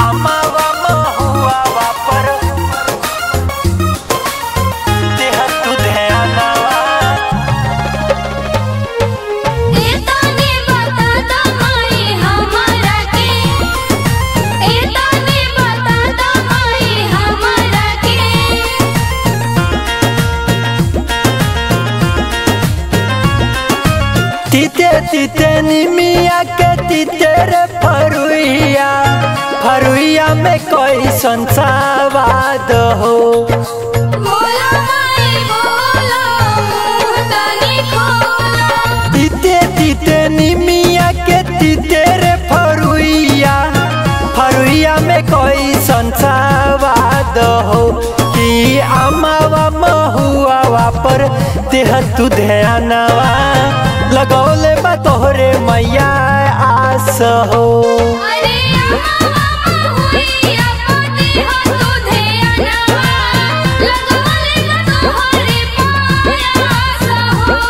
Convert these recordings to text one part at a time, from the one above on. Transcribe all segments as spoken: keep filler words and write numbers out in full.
अमावा महुआ वापर देह तू ध्यानवा। एताने बता दा माई हमरा के, एताने बता दा माई हमरा के। तीते तीते निमिया के तीते रे फरुइया, फरुइया में कोई संसावाद हो। बोला माई बोला मुँह तनी खोला। तीते तीते निमिया के तीते रे फरुइया, फरुइया में कोई संसावाद हो। कि अमावा महुआ वापर देह तू ध्यानवा, लगौले बा तोहरे मैया आस हो। अरे अमावा महुआ पति हो तू ध्यानवा, लगौले बा तोहरे पायास हो।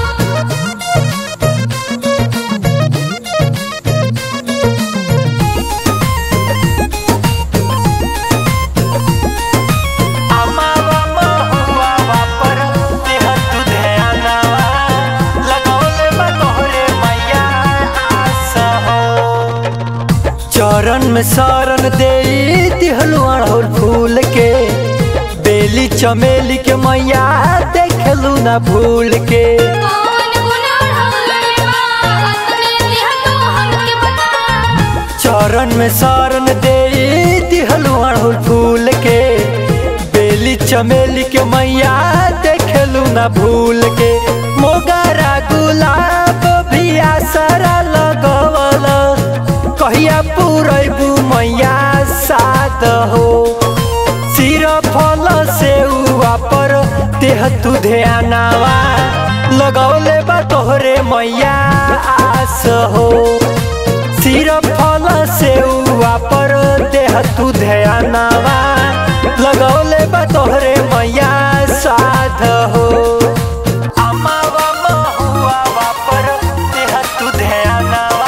अमावा महुआ वापर देह तू ध्यानवा, लगौले बा तोहरे मैया आस हो। चरण में शरण दे दिहलु अड़हुल फूल के, बेली चमेली के मैया देखलू ना भूल के। कौन गुनाह हमें बा, अपने दिया तो हमके बता। चरण में शरण दे दिहलु अड़हुल फूल के, बेली चमेली के मैया देखलू ना भूल के। मोगरा गुलाब भी आसरा लगवल, कहिया पुरैबू मैया साथ हो। सिर फल से ऊपर देह तू ध्यानवा, लगौले बा तोहरे मैया आस हो। सिर फल से ऊपर देह तू ध्यानवा, लगौले बा तोहरे मैया साथ हो। अमावा महुआ वापर देह तू ध्यानवा।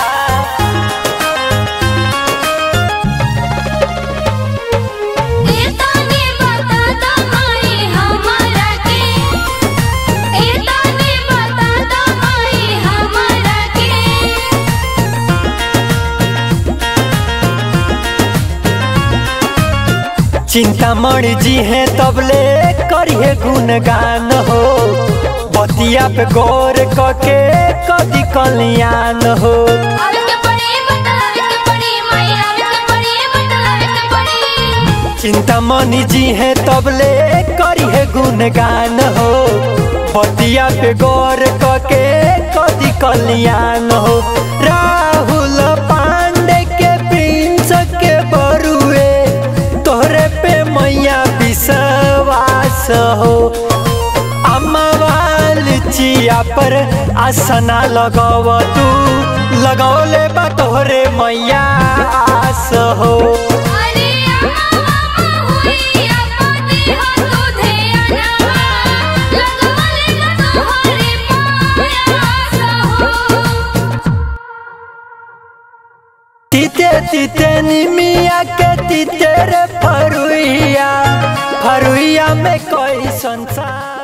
एताने बता दा माई हमरा के, एताने बता दा माई हमरा के। चिंतामणि जी हैं तबले करिए गुणगान हो, बतिया पे गौर कके कदी कल्याण हो। आवे के पड़ी बतलावे के पड़ी माई, आवे के पड़ी बतलावे के पड़ी। चिंतामणि जी हैं तबले करिए गुणगान हो, बतिया पे गौर कके कदी कल्याण हो। राहुल पांडे के प्रिंस के बरुए, तोहरे पे मैया विश्वास हो। अमावा लिचिया पर आसना लगव तू, लगौले बा तोहरे मैया आस हो। अरे अमावा महुआ पति हो तू ध्यानवा, लगौले बा तोहरे पायास हो। तीते तीते निमिया के तीते रे फरुइया, फरुइया में कोई संसार।